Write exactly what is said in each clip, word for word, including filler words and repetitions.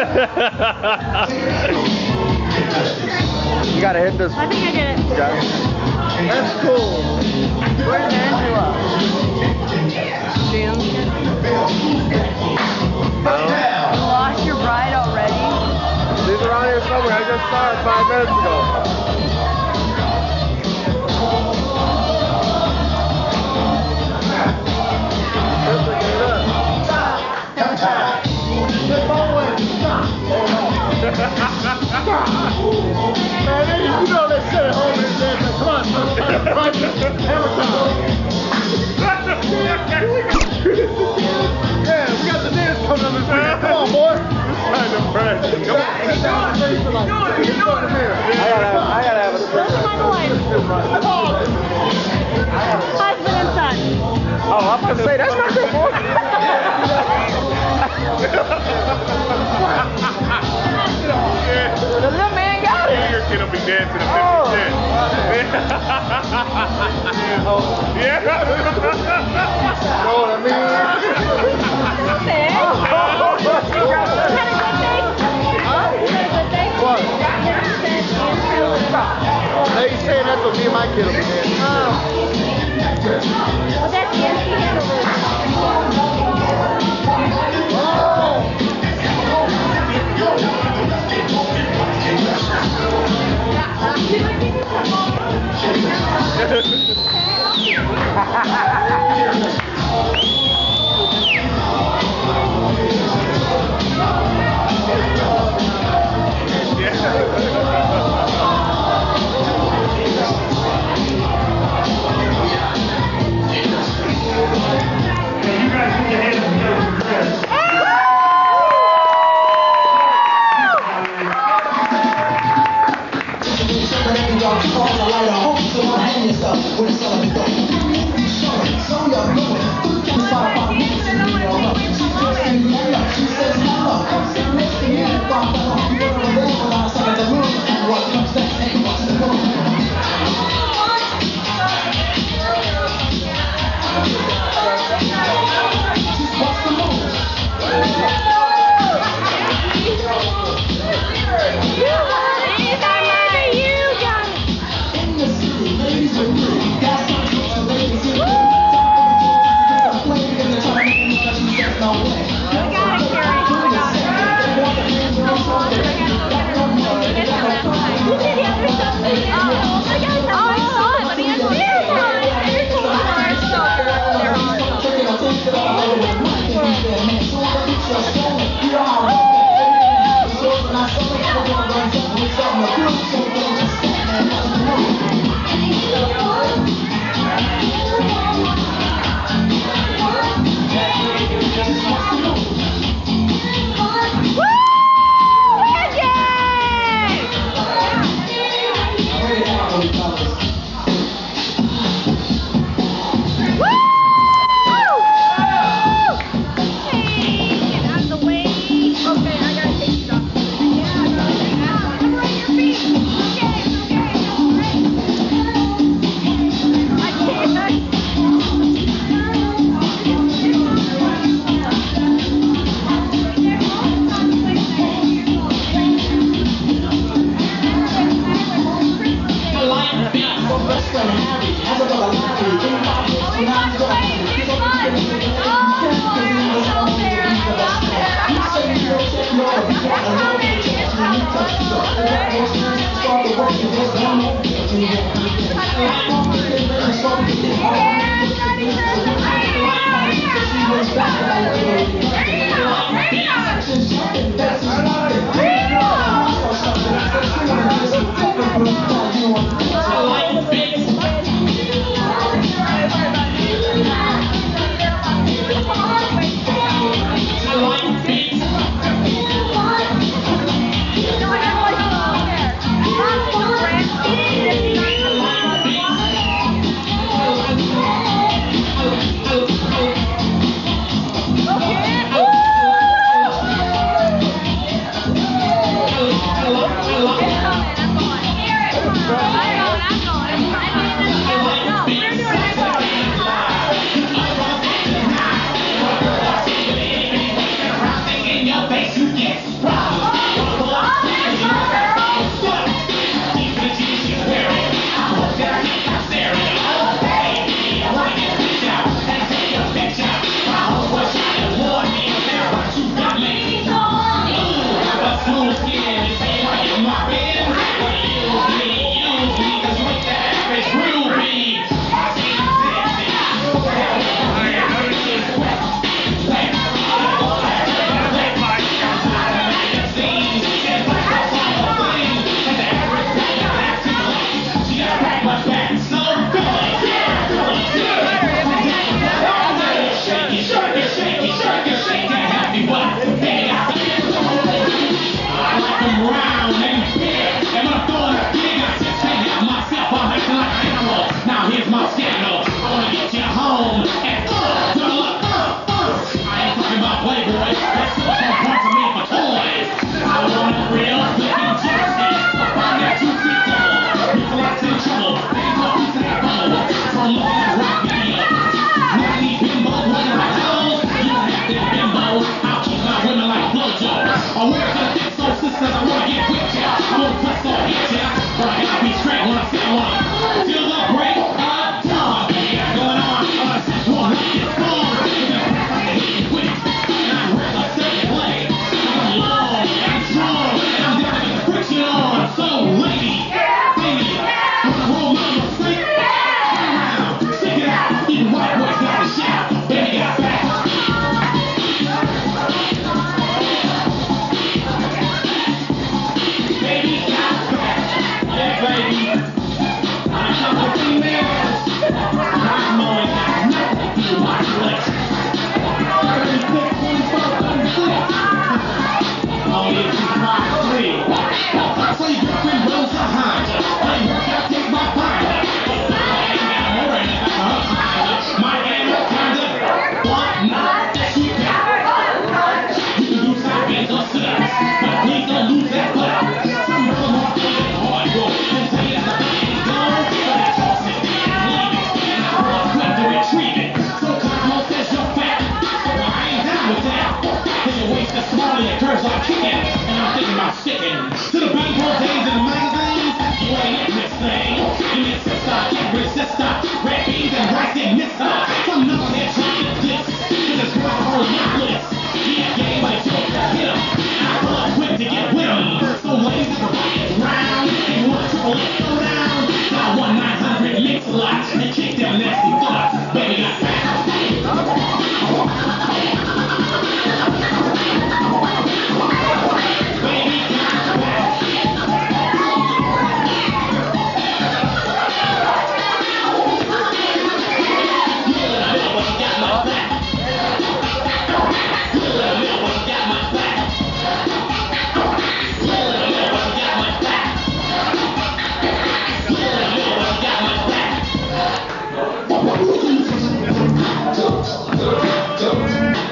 You gotta hit this. I think I did it. Got it. That's cool. Where's Angela? June. You lost your bride already? She's around here somewhere. I just saw her five minutes ago. Man, you know they sit at home and say, come on, son, hammer time. Yeah, we got the dance coming up this weekend. Come on, boy. This kind of fresh. Come on. Sit down and face it like this. I gotta have, I gotta have a Those are my boys. Husband and son. Oh, I'm about to say, that's not your boy. The little man got it. Your kid will be dancing at Oh. fifty cent. Yeah. Know what I mean? Hey. You had a good day? Huh? You had a good day? What? Well, Hey, you saying that's what me and my kid will be dancing. that's the end. He handled it.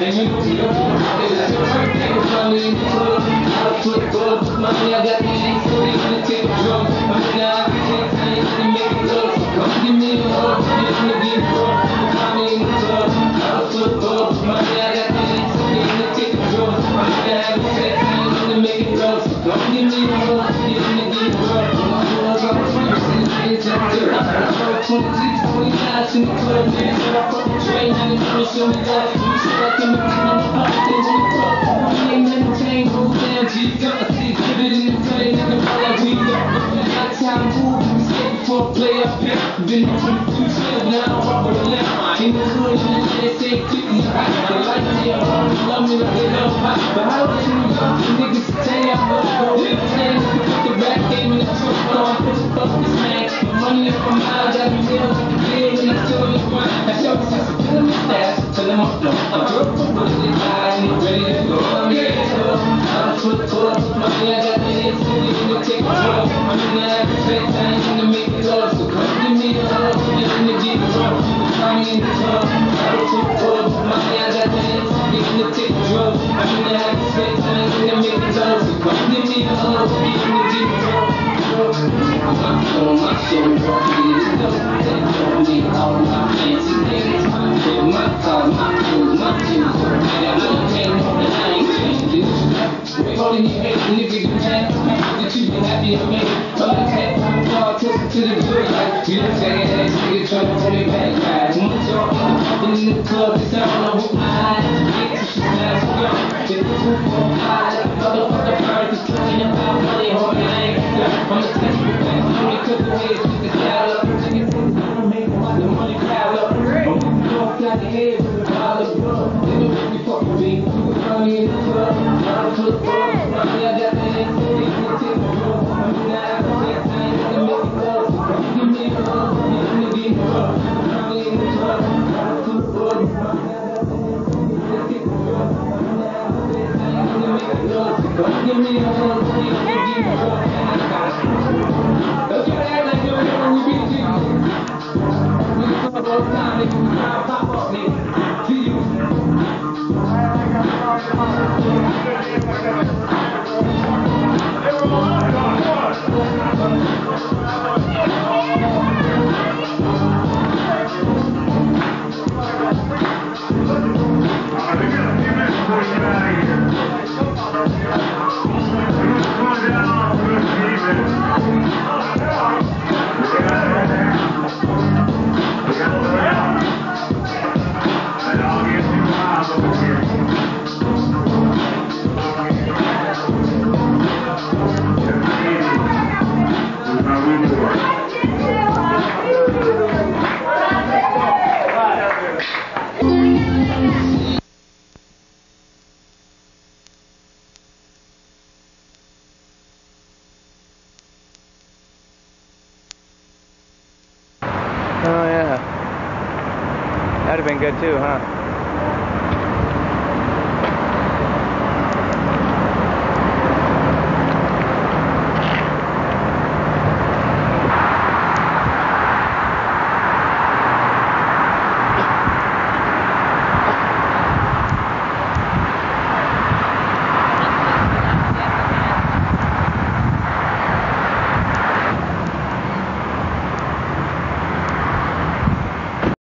And you know, you know, it's your birthday, it's money in the club. I put gold, money, I got the links, so they gonna take a drum. I mean, now I can take time to make it love. So come give me a hug, you're gonna get drunk. Money in the club. I put gold, money, I got the links, so they gonna take a drum. I mean, now I can take time to make it love. So come give me a hug, you're gonna get drunk. twenty-six, twenty-nine, in the club, man. So I fucking train, and it's gonna show me love. You said I can make it on the pop, things in the club. You ain't never chain, go down, G, got a seat, give it in the play, nigga, all that we got. That's how I move, we stay before I play up here. Been through two shit, now I'm rock with a lamp. In the hood, in the day, say quickly, hot. They like me, I love me, like they love hot. But how do you know, niggas say I'm gonna go, niggas say, put the rap game in the truck, on, put the fuck this man. Money up from my got me real, real, and I'm still in the grind. I show you since I'm feeling the stash, till I'm up, no. I'm girl from Brooklyn, I ain't ready to go. I'm ready to go. I'm foot full, money, I got the hits, so they gonna take a drug. I'm in the happy face, I ain't gonna make it love. So come give me a hug, you're gonna get drunk. I'm in the club, I'm foot full, money, I got the hits, so they gonna take a drug. I'm in the happy face, I ain't gonna make it love. So come give me a hug, you're gonna get drunk. My soul, my soul, please don't tell me all my fancy things. My car, my clothes, my shoes, I can't know that I ain't changed. We're holding your head, and if you do that, that you be happy and make it. But I can't come far, take it to the good life. You don't say that nigga trying to hold me back, guys. When it's all up in the club, it's all over my eyes. Get to shit, now it's gone. Get the roof on high, motherfucker, birds is talking about money, hold my ass. I'm a test for that. Money cook the way it's just a style up. Niggas think it's gonna make the money pile up. But we don't got the head with the pile of blood. They know if you fuck with me, you can find me in the club. I'm put up, money, I got the head, so they can take the road. I'm in the apple, take time to make it love. So give me a hug, you're gonna get rough. I'm in the club, I'm put up, money, I got the head, so they can take the road. I'm in the apple, take time to make it love. So give me a hug, you're gonna get rough. Don't you act like you remember we beat you. We can talk all the time, nigga. We try to pop up, nigga. See you. Oh yeah, that'd have been good too, huh?